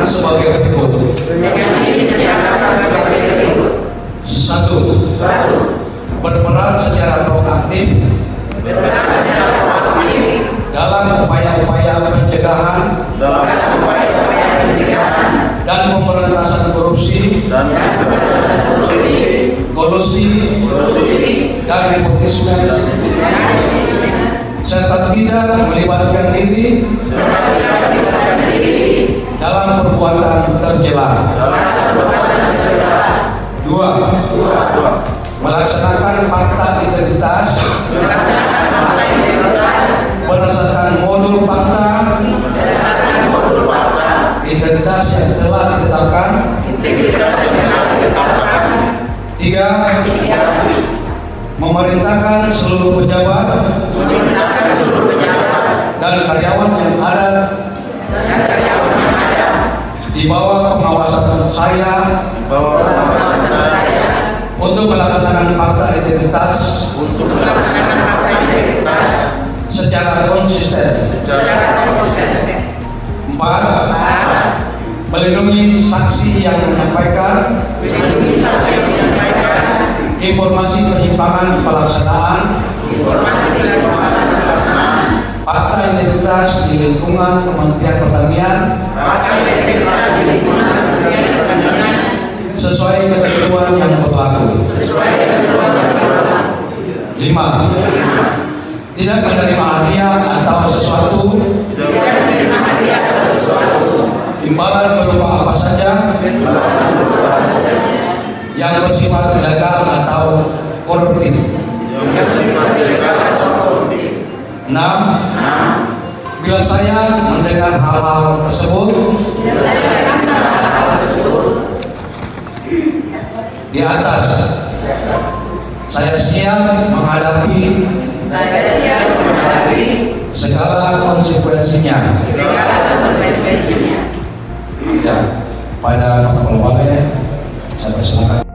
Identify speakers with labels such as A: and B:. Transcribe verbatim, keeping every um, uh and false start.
A: menyatakan sebagai berikut. Satu, berperan secara proaktif dalam upaya-upaya pencegahan dan pemberantasan korupsi, kolusi, dan nepotisme, serta tidak melibatkan diri dalam perbuatan tercela. Dua, melaksanakan fakta integritas berdasarkan modul fakta integritas yang telah ditetapkan. Tiga, memerintahkan seluruh pejabat dan karyawan yang ada di bawah pengawasan saya untuk melaksanakan fakta integritas secara konsisten. Empat, melindungi saksi yang menyampaikan informasi penyimpangan pelaksanaan fakta integritas di lingkungan Kementerian Pertanian sesuai ketentuan yang berlaku. Lima, tidak menerima hadiah atau sesuatu imbalan berupa apa saja yang bersifat ilegal atau koruptif. Enam, bila saya mendengar hal-hal tersebut di atas, saya siap menghadapi segala konsekuensinya. Ya, pada Bapak Kepala Balai, saya persilakan.